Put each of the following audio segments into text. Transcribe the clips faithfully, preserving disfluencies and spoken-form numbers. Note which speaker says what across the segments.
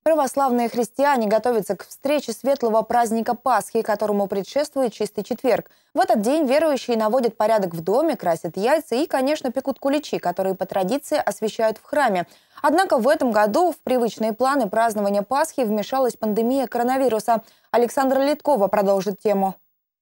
Speaker 1: Православные христиане готовятся к встрече светлого праздника Пасхи, которому предшествует Чистый четверг. В этот день верующие наводят порядок в доме, красят яйца и, конечно, пекут куличи, которые по традиции освящают в храме. Однако в этом году в привычные планы празднования Пасхи вмешалась пандемия коронавируса. Александра Литкова продолжит тему.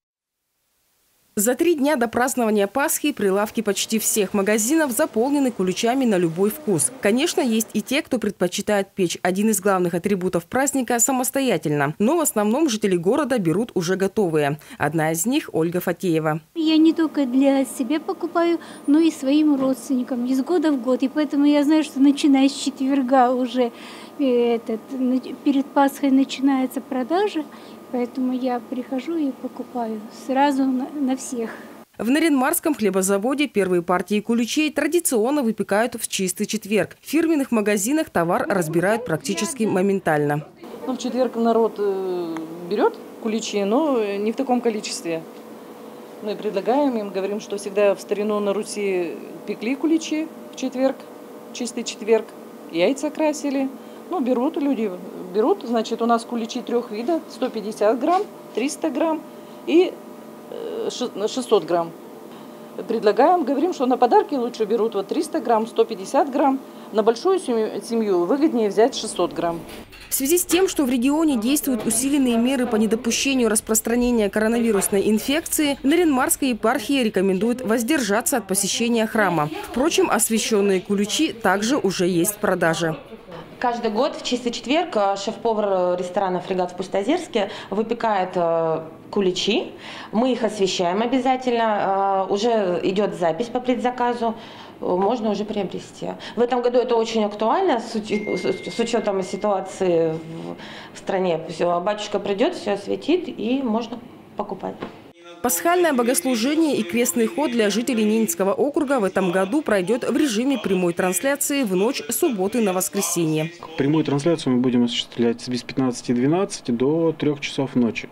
Speaker 2: За три дня до празднования Пасхи прилавки почти всех магазинов заполнены куличами на любой вкус. Конечно, есть и те, кто предпочитает печь один из главных атрибутов праздника самостоятельно. Но в основном жители города берут уже готовые. Одна из них – Ольга Фатеева.
Speaker 3: Я не только для себя покупаю, но и своим родственникам из года в год. И поэтому я знаю, что начиная с четверга уже этот, перед Пасхой начинается продажа. Поэтому я прихожу и покупаю сразу на, на всех.
Speaker 2: В Наринмарском хлебозаводе первые партии куличей традиционно выпекают в Чистый четверг. В фирменных магазинах товар разбирают практически моментально.
Speaker 4: Ну, в четверг народ берет куличи, но не в таком количестве. Мы предлагаем им, говорим, что всегда в старину на Руси пекли куличи в четверг, Чистый четверг, яйца красили. Ну, берут люди, берут, значит, у нас куличи трех видов, сто пятьдесят грамм, триста грамм и шестьсот грамм. Предлагаем, говорим, что на подарки лучше берут вот триста грамм, сто пятьдесят грамм. На большую семью выгоднее взять шестьсот грамм.
Speaker 2: В связи с тем, что в регионе действуют усиленные меры по недопущению распространения коронавирусной инфекции, Наринмарская епархия рекомендует воздержаться от посещения храма. Впрочем, освященные куличи также уже есть в продаже.
Speaker 5: Каждый год в Чистый четверг шеф-повар ресторана «Фрегат» в Пустоозерске выпекает куличи. Мы их освещаем обязательно. Уже идет запись по предзаказу. Можно уже приобрести. В этом году это очень актуально с учетом ситуации в стране. Все, батюшка придет, все осветит и можно покупать.
Speaker 2: Пасхальное богослужение и крестный ход для жителей Ненецкого округа в этом году пройдет в режиме прямой трансляции в ночь с субботы на воскресенье.
Speaker 6: Прямую трансляцию мы будем осуществлять с пятнадцати двенадцати до трёх часов ночи.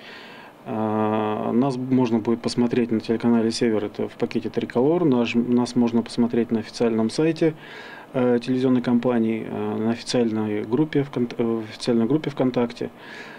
Speaker 6: Нас можно будет посмотреть на телеканале «Север», это в пакете «Триколор». Нас, нас можно посмотреть на официальном сайте телевизионной компании, на официальной группе, в официальной группе ВКонтакте.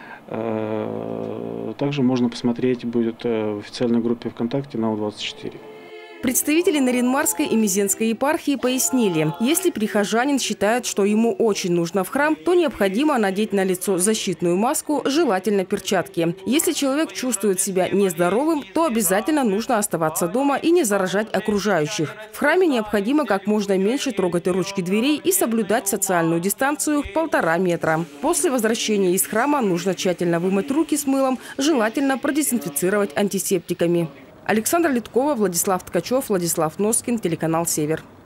Speaker 6: Также можно посмотреть будет в официальной группе ВКонтакте НАУ двадцать четыре.
Speaker 2: Представители Наринмарской и Мезенской епархии пояснили, если прихожанин считает, что ему очень нужно в храм, то необходимо надеть на лицо защитную маску, желательно перчатки. Если человек чувствует себя нездоровым, то обязательно нужно оставаться дома и не заражать окружающих. В храме необходимо как можно меньше трогать ручки дверей и соблюдать социальную дистанцию в полтора метра. После возвращения из храма нужно тщательно вымыть руки с мылом, желательно продезинфицировать антисептиками. Александра Литкова, Владислав Ткачев, Владислав Носкин, телеканал «Север».